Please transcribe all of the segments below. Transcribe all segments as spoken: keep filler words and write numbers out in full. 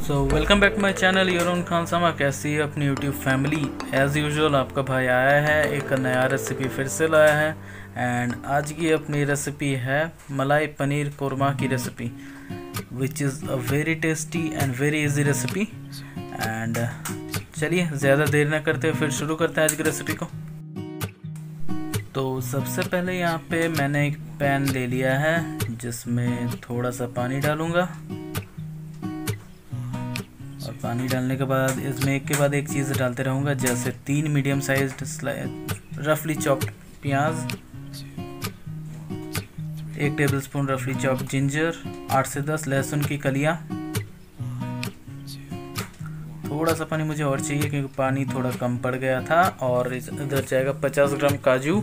So welcome back to my channel your own Khansama. कैसी है अपनी यूट्यूब फैमिली। एज़ यूजुअल आपका भाई आया है, एक नया रेसिपी फिर से लाया है। एंड आज की अपनी रेसिपी है मलाई पनीर कोरमा की recipe, which is a very tasty and very easy recipe. And चलिए ज़्यादा देर ना करते फिर शुरू करते हैं आज की रेसिपी को। तो सबसे पहले यहाँ पे मैंने एक पैन ले लिया है जिसमें थोड़ा सा पानी डालूँगा, और पानी डालने के बाद इसमें एक के बाद एक चीज़ डालते रहूँगा, जैसे तीन मीडियम साइज्ड रफली चॉप्ड प्याज, एक टेबलस्पून रफली चॉप्ड जिंजर, आठ से दस लहसुन की कलियाँ। थोड़ा सा पानी मुझे और चाहिए क्योंकि पानी थोड़ा कम पड़ गया था। और इधर जाएगा पचास ग्राम काजू,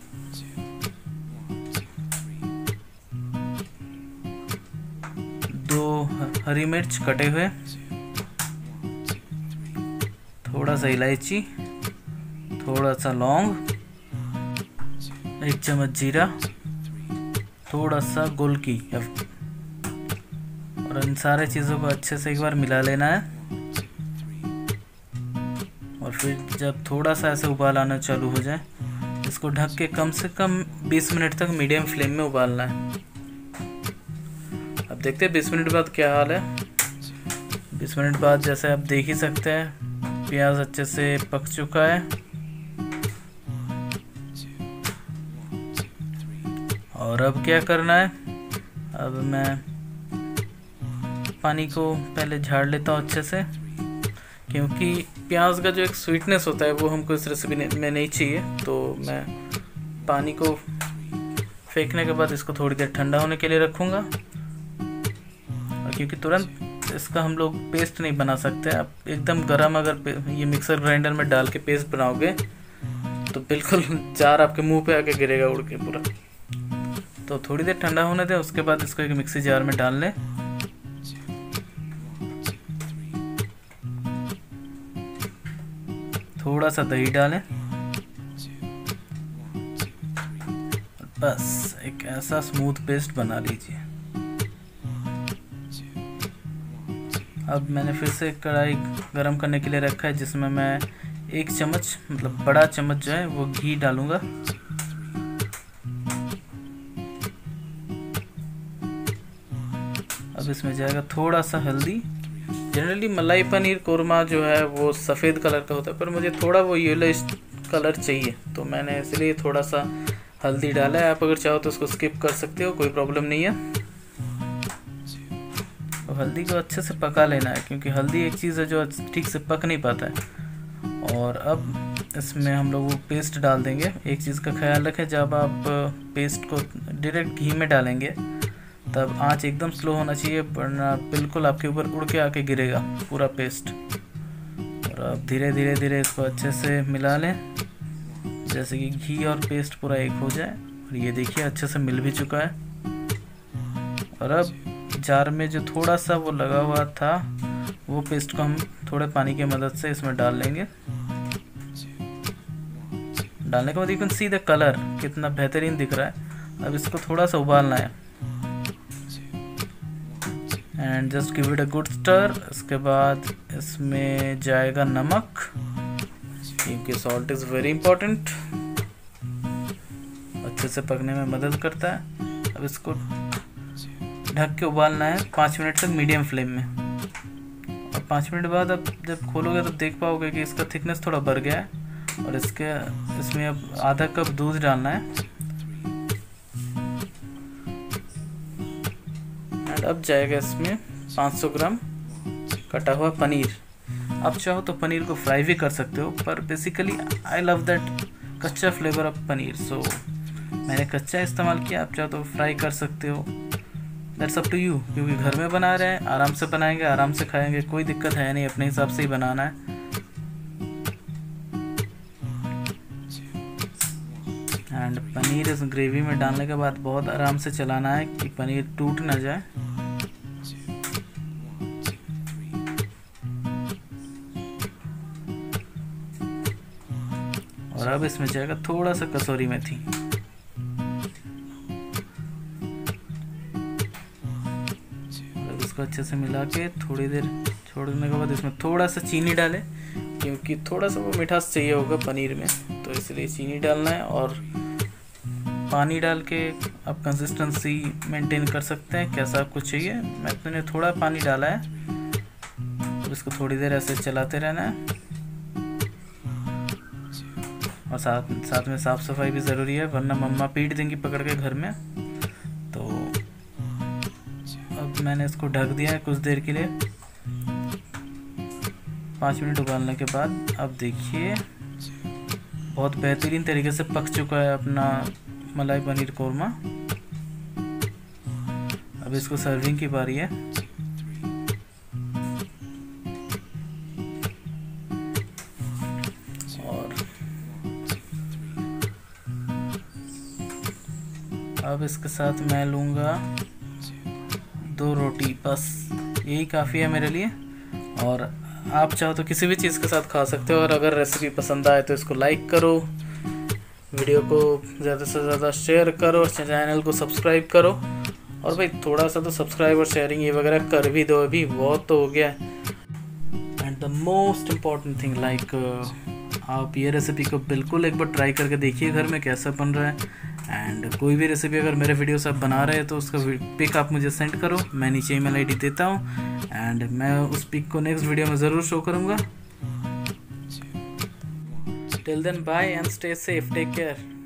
दो हरी मिर्च कटे हुए, थोड़ा सा इलायची, थोड़ा सा लौंग, एक चम्मच जीरा, थोड़ा सा गोलकी। और इन सारे चीज़ों को अच्छे से एक बार मिला लेना है। और फिर जब थोड़ा सा ऐसे उबाल आना चालू हो जाए, इसको ढक के कम से कम बीस मिनट तक मीडियम फ्लेम में उबालना है। अब देखते हैं बीस मिनट बाद क्या हाल है। बीस मिनट बाद जैसे आप देख ही सकते हैं प्याज अच्छे से पक चुका है। और अब क्या करना है, अब मैं पानी को पहले झाड़ लेता हूँ अच्छे से, क्योंकि प्याज का जो एक स्वीटनेस होता है वो हमको इस रेसिपी में नहीं चाहिए। तो मैं पानी को फेंकने के बाद इसको थोड़ी देर ठंडा होने के लिए रखूँगा। और क्योंकि तुरंत इसका हम लोग पेस्ट नहीं बना सकते, आप एकदम गरम अगर ये मिक्सर ग्राइंडर में डाल के पेस्ट बनाओगे तो बिल्कुल जार आपके मुंह पे आके गिरेगा उड़ के पूरा। तो थोड़ी देर ठंडा होने दें, उसके बाद इसको एक मिक्सी जार में डाल लें। थोड़ा सा दही डालें, बस एक ऐसा स्मूथ पेस्ट बना लीजिए। अब मैंने फिर से कढ़ाई गरम करने के लिए रखा है, जिसमें मैं एक चम्मच मतलब बड़ा चम्मच जो है वो घी डालूंगा। अब इसमें जाएगा थोड़ा सा हल्दी। जनरली मलाई पनीर कोरमा जो है वो सफ़ेद कलर का होता है, पर मुझे थोड़ा वो येलोइश कलर चाहिए, तो मैंने इसलिए थोड़ा सा हल्दी डाला है। आप अगर चाहो तो उसको स्किप कर सकते हो, कोई प्रॉब्लम नहीं है। तो हल्दी को अच्छे से पका लेना है, क्योंकि हल्दी एक चीज़ है जो ठीक से पक नहीं पाता है। और अब इसमें हम लोग वो पेस्ट डाल देंगे। एक चीज़ का ख्याल रखें, जब आप पेस्ट को डायरेक्ट घी में डालेंगे तब आंच एकदम स्लो होना चाहिए, वरना बिल्कुल आपके ऊपर उड़ के आके गिरेगा पूरा पेस्ट। और अब धीरे धीरे धीरे इसको अच्छे से मिला लें, जैसे कि घी और पेस्ट पूरा एक हो जाए। और ये देखिए अच्छे से मिल भी चुका है। और अब जार में जो थोड़ा सा वो लगा हुआ था वो पेस्ट को हम थोड़े पानी की मदद से इसमें डाल लेंगे। डालने के बाद you can see the colour कितना बेहतरीन दिख रहा है। अब इसको थोड़ा सा उबालना है and just give it a good stir. इसके बाद इसमें जाएगा नमक, क्योंकि सॉल्ट इज़ वेरी इम्पोर्टेंट, अच्छे से पकने में मदद करता है। अब इसको ढक के उबालना है पाँच मिनट तक मीडियम फ्लेम में। और पाँच मिनट बाद अब जब खोलोगे तो देख पाओगे कि इसका थिकनेस थोड़ा बढ़ गया है। और इसके इसमें अब आधा कप दूध डालना है। एंड अब जाएगा इसमें पाँच सौ ग्राम कटा हुआ पनीर। आप चाहो तो पनीर को फ्राई भी कर सकते हो, पर बेसिकली आई लव दैट कच्चा फ्लेवर ऑफ पनीर, सो मैंने कच्चा इस्तेमाल किया। आप चाहो तो फ्राई कर सकते हो, दैट्स अप टू यू। क्योंकि घर में बना रहे हैं, आराम से बनाएंगे, आराम से खाएंगे, कोई दिक्कत है नहीं, अपने हिसाब से ही बनाना है। एंड पनीर इस ग्रेवी में डालने के बाद बहुत आराम से चलाना है कि पनीर टूट ना जाए। और अब इसमें जाएगा थोड़ा सा कसूरी मेथी। इसको अच्छे से मिला के थोड़ी देर छोड़ने के बाद इसमें थोड़ा सा चीनी डालें, क्योंकि थोड़ा सा वो मिठास चाहिए होगा पनीर में, तो इसलिए चीनी डालना है। और पानी डाल के आप कंसिस्टेंसी मेंटेन कर सकते हैं, कैसा आपको चाहिए। मैंने थोड़ा पानी डाला है। अब इसको थोड़ी देर ऐसे चलाते रहना है, और साथ साथ में साफ़ सफाई भी ज़रूरी है, वरना मम्मा पीट देंगी पकड़ के घर में। तो अब मैंने इसको ढक दिया है कुछ देर के लिए। पाँच मिनट उबालने के बाद अब देखिए बहुत बेहतरीन तरीके से पक चुका है अपना मलाई पनीर कोरमा। अब इसको सर्विंग की बारी है। और अब इसके साथ मैं लूँगा दो रोटी, बस यही काफ़ी है मेरे लिए। और आप चाहो तो किसी भी चीज़ के साथ खा सकते हो। और अगर रेसिपी पसंद आए तो इसको लाइक करो, वीडियो को ज़्यादा से ज़्यादा शेयर करो, चैनल को सब्सक्राइब करो। और भाई थोड़ा सा तो सब्सक्राइब और शेयरिंग ये वगैरह कर भी दो, अभी बहुत तो हो गया है। And the most important thing like आप ये रेसिपी को बिल्कुल एक बार ट्राई करके देखिए घर में कैसा बन रहा है। एंड कोई भी रेसिपी अगर मेरे वीडियो से आप बना रहे हैं तो उसका पिक आप मुझे सेंड करो, मैं नीचे ईमेल आईडी देता हूँ एंड मैं उस पिक को नेक्स्ट वीडियो में ज़रूर शो करूँगा। Till then bye and stay safe, take care.